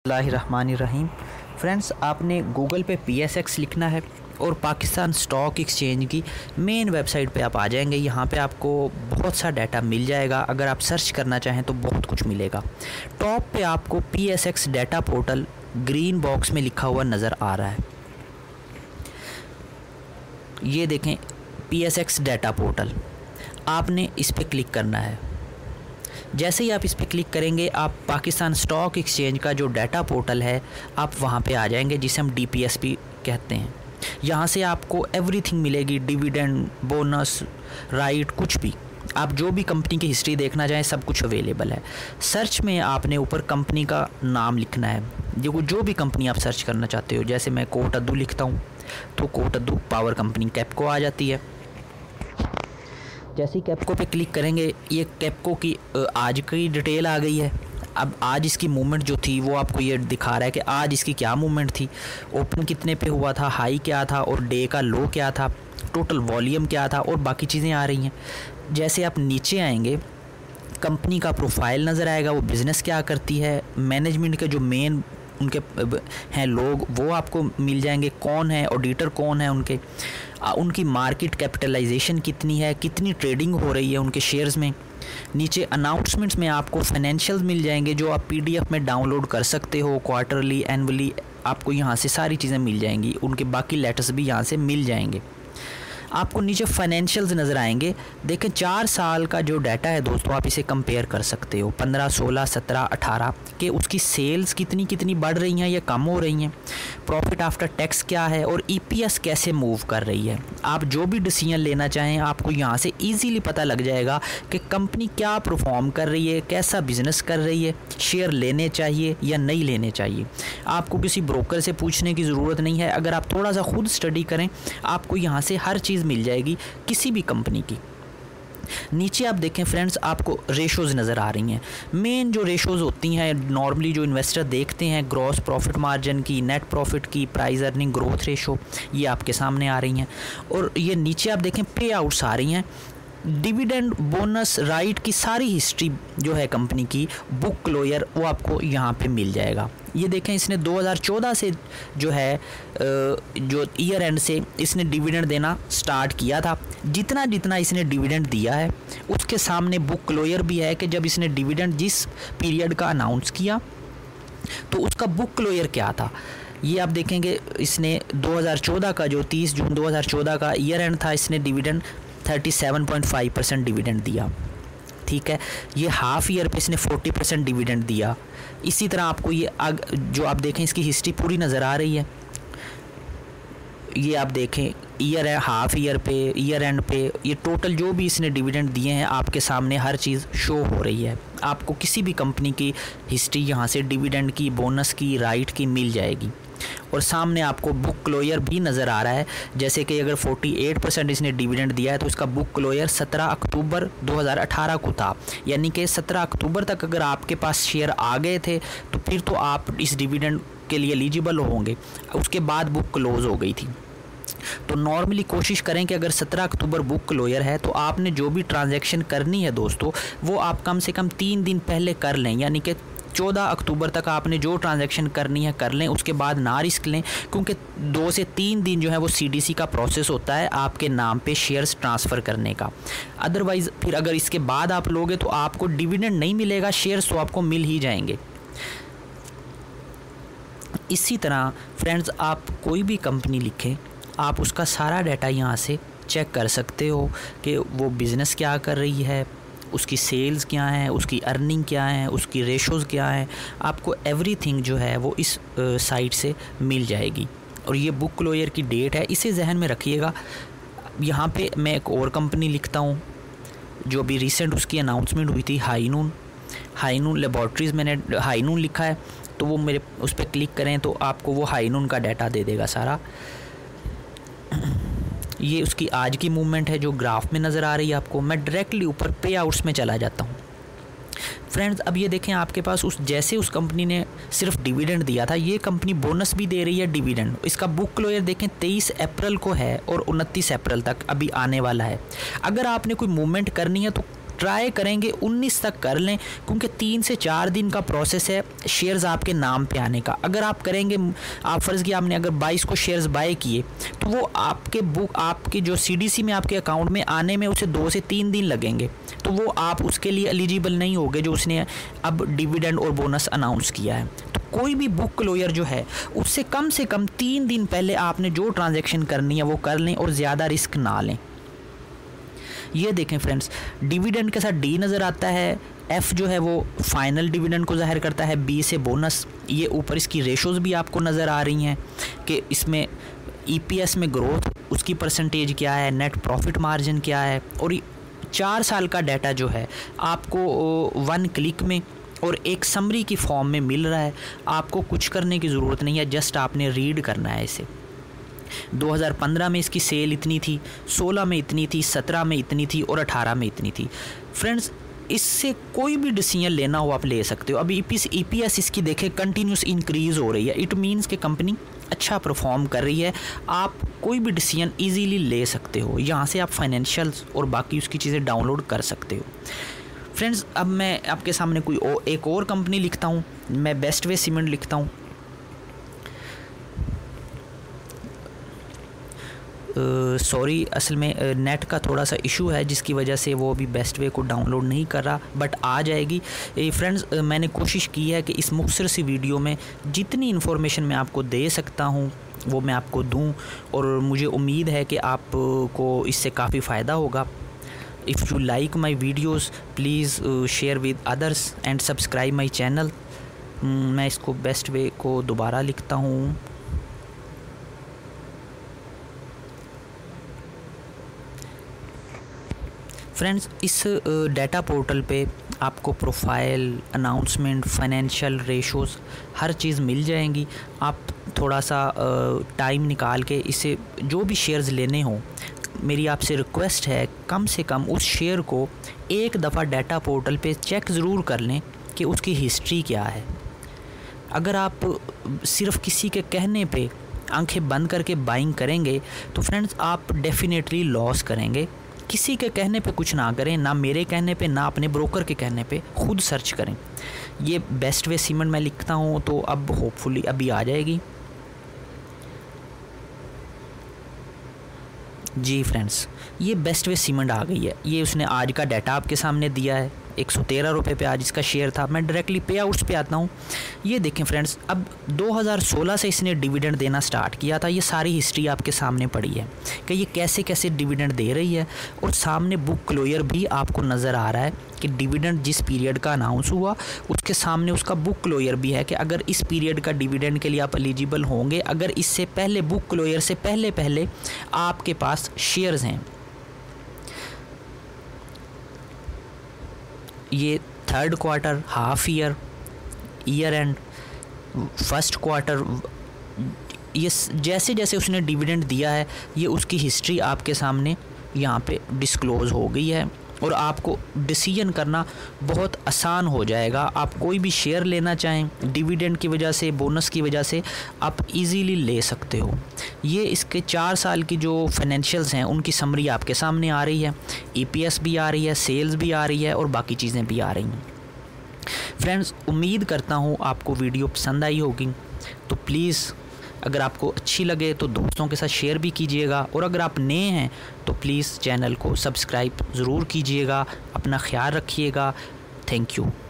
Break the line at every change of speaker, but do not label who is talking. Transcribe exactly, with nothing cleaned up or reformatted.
बिस्मिल्लाहिर्रहमानिर्रहीम। फ्रेंड्स, आपने गूगल पे पी एस एक्स लिखना है और पाकिस्तान स्टॉक एक्सचेंज की मेन वेबसाइट पे आप आ जाएंगे। यहाँ पे आपको बहुत सा डाटा मिल जाएगा। अगर आप सर्च करना चाहें तो बहुत कुछ मिलेगा। टॉप पे आपको P S X data portal green box में लिखा हुआ नज़र आ रहा है। ये देखें, P S X data portal, आपने इस पर क्लिक करना है। जैसे ही आप इस पर क्लिक करेंगे, आप पाकिस्तान स्टॉक एक्सचेंज का जो डाटा पोर्टल है आप वहाँ पे आ जाएंगे, जिसे हम डी पी एस भी कहते हैं। यहाँ से आपको एवरीथिंग मिलेगी, डिविडेंड, बोनस, राइट, कुछ भी। आप जो भी कंपनी की हिस्ट्री देखना चाहें सब कुछ अवेलेबल है। सर्च में आपने ऊपर कंपनी का नाम लिखना है। देखो, जो भी कंपनी आप सर्च करना चाहते हो, जैसे मैं कोट अद्दू लिखता हूँ तो Kot Addu power company KAPCO आ जाती है। जैसे ही कैपको पे क्लिक करेंगे, ये कैपको की आज की डिटेल आ गई है। अब आज इसकी मूवमेंट जो थी वो आपको ये दिखा रहा है कि आज इसकी क्या मूवमेंट थी, ओपन कितने पे हुआ था, हाई क्या था और डे का लो क्या था, टोटल वॉल्यूम क्या था और बाकी चीज़ें आ रही हैं। जैसे आप नीचे आएंगे, कंपनी का प्रोफाइल नज़र आएगा, वो बिज़नेस क्या करती है, मैनेजमेंट के जो मेन उनके हैं लोग वो आपको मिल जाएंगे, कौन है, ऑडिटर कौन है उनके, उनकी मार्केट कैपिटलाइजेशन कितनी है, कितनी ट्रेडिंग हो रही है उनके शेयर्स में। नीचे अनाउंसमेंट्स में आपको फाइनेंशियल मिल जाएंगे जो आप पीडीएफ में डाउनलोड कर सकते हो, क्वार्टरली, एनुअली, आपको यहाँ से सारी चीज़ें मिल जाएंगी। उनके बाकी लेटर्स भी यहाँ से मिल जाएंगे। आपको नीचे फाइनेंशियल्स नज़र आएंगे। देखें, चार साल का जो डाटा है दोस्तों, आप इसे कंपेयर कर सकते हो, पंद्रह, सोलह, सत्रह, अठारह के उसकी सेल्स कितनी कितनी बढ़ रही हैं या कम हो रही हैं, प्रॉफिट आफ्टर टैक्स क्या है और ईपीएस कैसे मूव कर रही है। आप जो भी डिसीजन लेना चाहें आपको यहाँ से इजीली पता लग जाएगा कि कंपनी क्या परफॉर्म कर रही है, कैसा बिजनेस कर रही है, शेयर लेने चाहिए या नहीं लेने चाहिए। आपको किसी ब्रोकर से पूछने की ज़रूरत नहीं है। अगर आप थोड़ा सा खुद स्टडी करें, आपको यहाँ से हर चीज़ मिल जाएगी किसी भी कंपनी की। नीचे आप देखें फ्रेंड्स, आपको रेशोज़ नज़र आ रही हैं। मेन जो रेशोज़ होती हैं नॉर्मली जो इन्वेस्टर देखते हैं, ग्रॉस प्रॉफिट मार्जिन की, नेट प्रॉफिट की, प्राइस अर्निंग ग्रोथ रेशो, ये आपके सामने आ रही हैं। और ये नीचे आप देखें पे आउट्स आ रही हैं, डिविडेंड, बोनस, राइट की सारी हिस्ट्री जो है कंपनी की, बुक क्लोजर, वो आपको यहाँ पे मिल जाएगा। ये देखें, इसने दो हज़ार चौदह से जो है जो ईयर एंड से इसने डिविडेंड देना स्टार्ट किया था। जितना जितना इसने डिविडेंड दिया है उसके सामने बुक क्लोजर भी है कि जब इसने डिविडेंड जिस पीरियड का अनाउंस किया तो उसका बुक क्लोजर क्या था। ये आप देखेंगे, इसने दो हज़ार चौदह का जो तीस जून दो हज़ार चौदह का ईयर एंड था, इसने डिविडेंड सैंतीस पॉइंट पाँच परसेंट डिविडेंड दिया। ठीक है, ये हाफ ईयर पे इसने चालीस परसेंट डिविडेंड दिया। इसी तरह आपको ये आग, जो आप देखें इसकी हिस्ट्री पूरी नज़र आ रही है। ये आप देखें, ईयर है, हाफ ईयर पे, ईयर एंड पे, ये टोटल जो भी इसने डिविडेंड दिए हैं आपके सामने हर चीज़ शो हो रही है। आपको किसी भी कंपनी की हिस्ट्री यहाँ से डिविडेंड की, बोनस की, राइट की मिल जाएगी। और सामने आपको बुक क्लोजर भी नज़र आ रहा है। जैसे कि अगर अड़तालीस परसेंट इसने डिविडेंड दिया है तो इसका बुक क्लोजर सत्रह अक्टूबर दो हज़ार अठारह को था। यानी कि सत्रह अक्टूबर तक अगर आपके पास शेयर आ गए थे तो फिर तो आप इस डिविडेंड के लिए एलिजिबल होंगे। उसके बाद बुक क्लोज हो गई थी। तो नॉर्मली कोशिश करें कि अगर सत्रह अक्टूबर बुक क्लोजर है तो आपने जो भी ट्रांजैक्शन करनी है दोस्तों, वो आप कम से कम तीन दिन पहले कर लें। यानी कि चौदह अक्टूबर तक आपने जो ट्रांजैक्शन करनी है कर लें, उसके बाद ना रिस्क लें, क्योंकि दो से तीन दिन जो है वो सीडीसी का प्रोसेस होता है आपके नाम पे शेयर्स ट्रांसफ़र करने का। अदरवाइज़ फिर अगर इसके बाद आप लोगे तो आपको डिविडेंड नहीं मिलेगा, शेयर्स तो आपको मिल ही जाएंगे। इसी तरह फ्रेंड्स, आप कोई भी कंपनी लिखें, आप उसका सारा डाटा यहाँ से चेक कर सकते हो कि वो बिज़नेस क्या कर रही है, उसकी सेल्स क्या है, उसकी अर्निंग क्या है, उसकी रेशोज़ क्या है। आपको एवरीथिंग जो है वो इस साइट से मिल जाएगी। और ये बुक क्लोजर की डेट है, इसे जहन में रखिएगा। यहाँ पे मैं एक और कंपनी लिखता हूँ जो अभी रिसेंट उसकी अनाउंसमेंट हुई थी, हाईनून हाईनून लेबॉर्ट्रीज़, मैंने हाईनून लिखा है तो वो मेरे उस पर क्लिक करें तो आपको वो हाईनून का डाटा दे देगा सारा। ये उसकी आज की मूवमेंट है जो ग्राफ में नज़र आ रही है आपको। मैं डायरेक्टली ऊपर पे आउट्स में चला जाता हूँ। फ्रेंड्स, अब ये देखें, आपके पास उस जैसे उस कंपनी ने सिर्फ डिविडेंड दिया था, ये कंपनी बोनस भी दे रही है, डिविडेंड। इसका बुक क्लोजर देखें तेईस अप्रैल को है और उनतीस अप्रैल तक अभी आने वाला है। अगर आपने कोई मूवमेंट करनी है तो ट्राई करेंगे उन्नीस तक कर लें, क्योंकि तीन से चार दिन का प्रोसेस है शेयर्स आपके नाम पे आने का। अगर आप करेंगे, आप फ़र्ज़ किया आपने अगर बाईस को शेयर्स बाय किए, तो वो आपके बुक आपके जो सीडीसी में आपके अकाउंट में आने में उसे दो से तीन दिन लगेंगे, तो वो आप उसके लिए एलिजिबल नहीं होगे जो उसने अब डिविडेंड और बोनस अनाउंस किया है। तो कोई भी बुक क्लोजर जो है उससे कम से कम तीन दिन पहले आपने जो ट्रांजैक्शन करनी है वो कर लें और ज़्यादा रिस्क ना लें। ये देखें फ्रेंड्स, डिविडेंड के साथ डी नज़र आता है, एफ जो है वो फाइनल डिविडेंड को ज़ाहिर करता है, बी से बोनस। ये ऊपर इसकी रेशोज़ भी आपको नज़र आ रही हैं कि इसमें ईपीएस में ग्रोथ उसकी परसेंटेज क्या है, नेट प्रॉफिट मार्जिन क्या है, और चार साल का डाटा जो है आपको वन क्लिक में और एक समरी की फॉर्म में मिल रहा है। आपको कुछ करने की ज़रूरत नहीं है, जस्ट आपने रीड करना है इसे। दो हज़ार पंद्रह में इसकी सेल इतनी थी, सोलह में इतनी थी, सत्रह में इतनी थी और अठारह में इतनी थी। फ्रेंड्स, इससे कोई भी डिसीजन लेना हो आप ले सकते हो। अभी ई पी एस इसकी देखें कंटिन्यूस इंक्रीज़ हो रही है, इट मीन्स कि कंपनी अच्छा परफॉर्म कर रही है। आप कोई भी डिसीजन इजीली ले सकते हो, यहाँ से आप फाइनेंशियल्स और बाकी उसकी चीज़ें डाउनलोड कर सकते हो। फ्रेंड्स, अब मैं आपके सामने कोई ओ, एक और कंपनी लिखता हूँ, मैं बेस्ट वे सीमेंट लिखता हूँ। सॉरी uh, असल में नेट uh, का थोड़ा सा इशू है जिसकी वजह से वो अभी बेस्ट वे को डाउनलोड नहीं कर रहा, बट आ जाएगी। फ्रेंड्स, uh, मैंने कोशिश की है कि इस मुख्तसर सी वीडियो में जितनी इन्फॉर्मेशन मैं आपको दे सकता हूँ वो मैं आपको दूँ, और मुझे उम्मीद है कि आपको इससे काफ़ी फ़ायदा होगा। If you like my videos please share with others and subscribe my channel. मैं इसको बेस्ट वे को दोबारा लिखता हूँ। फ्रेंड्स, इस डाटा पोर्टल पे आपको प्रोफाइल, अनाउंसमेंट, फाइनेंशियल रेशोज़ हर चीज़ मिल जाएंगी। आप थोड़ा सा टाइम निकाल के इसे जो भी शेयर्स लेने हों, मेरी आपसे रिक्वेस्ट है कम से कम उस शेयर को एक दफ़ा डाटा पोर्टल पे चेक ज़रूर कर लें कि उसकी हिस्ट्री क्या है। अगर आप सिर्फ़ किसी के कहने पे आंखें बंद करके बाइंग करेंगे तो फ्रेंड्स आप डेफिनेटली लॉस करेंगे। किसी के कहने पे कुछ ना करें, ना मेरे कहने पे, ना अपने ब्रोकर के कहने पे, खुद सर्च करें। ये बेस्ट वे सीमेंट मैं लिखता हूँ तो अब होपफुली अभी आ जाएगी। जी फ्रेंड्स, ये बेस्ट वे सीमेंट आ गई है। ये उसने आज का डाटा आपके सामने दिया है, एक सौ तेरह रुपये पे आज इसका शेयर था। मैं डायरेक्टली पे आउट्स पे आता हूँ। ये देखें फ्रेंड्स, अब दो हज़ार सोलह से इसने डिविडेंड देना स्टार्ट किया था। ये सारी हिस्ट्री आपके सामने पड़ी है कि ये कैसे कैसे डिविडेंड दे रही है, और सामने बुक क्लोजर भी आपको नज़र आ रहा है कि डिविडेंड जिस पीरियड का अनाउंस हुआ उसके सामने उसका बुक क्लोजर भी है कि अगर इस पीरियड का डिविडेंड के लिए आप एलिजिबल होंगे, अगर इससे पहले बुक क्लोजर से पहले पहले आपके पास शेयर्स हैं। ये third quarter, half year, year end, first quarter, ये जैसे जैसे उसने डिविडेंड दिया है ये उसकी हिस्ट्री आपके सामने यहाँ पे डिस्क्लोज़ हो गई है, और आपको डिसीजन करना बहुत आसान हो जाएगा। आप कोई भी शेयर लेना चाहें डिविडेंड की वजह से, बोनस की वजह से, आप इजीली ले सकते हो। ये इसके चार साल की जो फाइनेंशियल्स हैं उनकी समरी आपके सामने आ रही है, ईपीएस भी आ रही है, सेल्स भी आ रही है और बाकी चीज़ें भी आ रही हैं। फ्रेंड्स, उम्मीद करता हूँ आपको वीडियो पसंद आई होगी, तो प्लीज़ अगर आपको अच्छी लगे तो दोस्तों के साथ शेयर भी कीजिएगा, और अगर आप नए हैं तो प्लीज़ चैनल को सब्सक्राइब ज़रूर कीजिएगा। अपना ख्याल रखिएगा। Thank you.